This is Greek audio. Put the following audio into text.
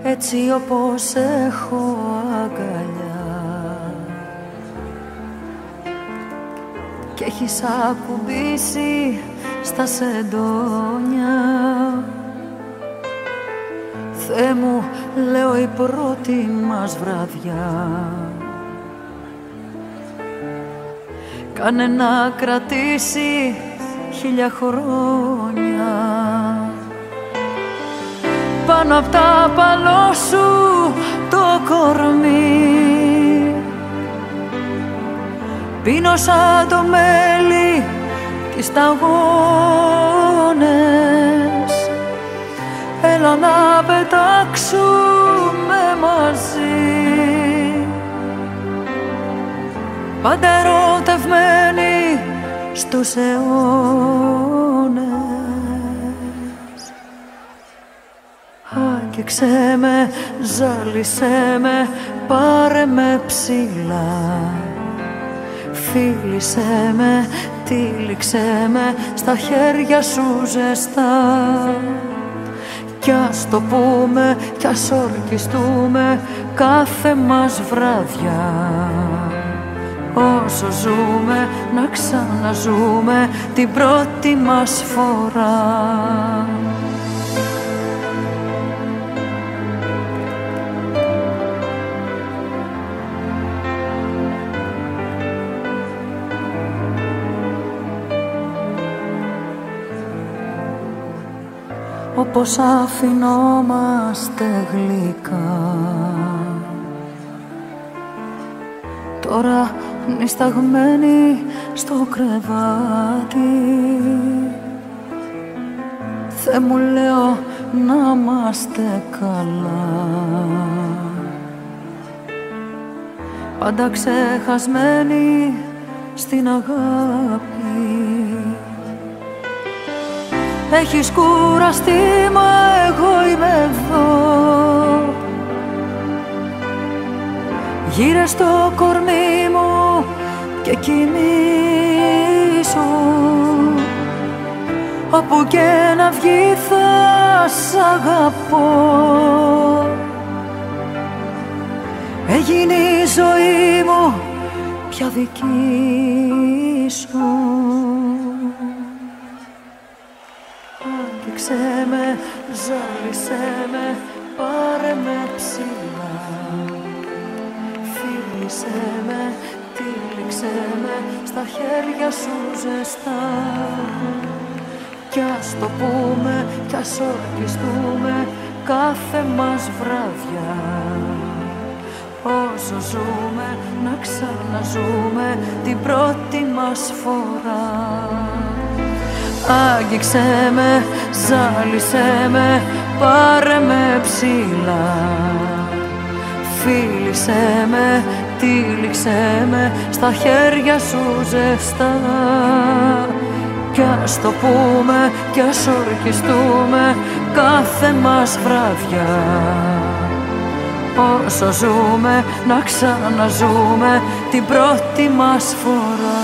έτσι όπως έχω αγκαλιά. Κι έχεις ακουμπήσει στα σεντόνια. Θεέ μου, λέω, η πρώτη μας βραδιά. Κάνε να κρατήσει 1000 χρόνια. Πάνω απ' τα παλό σου το κορμί, πίνω σαν το μέλι και σταγόνες. Έλα να πετάξουμε μαζί, πάντα ερωτευμένοι στους αιώνες. Άγγιξέ με, ζάλισέ με, πάρε με ψηλά. Φίλησέ με, τύλιξέ με, στα χέρια σου ζεστά. Κι ας το πούμε, κι ας ορκιστούμε κάθε μας βράδια. Όσο ζούμε, να ξαναζούμε την πρώτη μας φορά. Όπως αφινόμαστε γλυκά, τώρα νησταγμένοι στο κρεβάτι. Θεέ μου, λέω, να είμαστε καλά, πάντα ξεχασμένοι στην αγάπη. Έχεις κουραστεί, μα εγώ είμαι εδώ. Γύρε στο κορμί μου και κοιμήσου. Όπου και να βγει θα σ' αγαπώ. Έγινε η ζωή μου πια δική σου. Άγγιξέ με, ζάλισέ με, πάρε με ψηλά. Φίλησέ με, τύλιξέ με, στα χέρια σου ζεστά. Κι ας το πούμε, κι ας ορκιστούμε κάθε μας βράδια. Όσο ζούμε, να ξαναζούμε την πρώτη μας φορά. Άγγιξέ με, ζάλισέ με, πάρε με ψηλά. Φίλησέ με, τύλιξέ με, στα χέρια σου ζεστά. Κι ας το πούμε, κι ας ορκιστούμε κάθε μας βράδια. Όσο ζούμε, να ξαναζούμε την πρώτη μας φορά.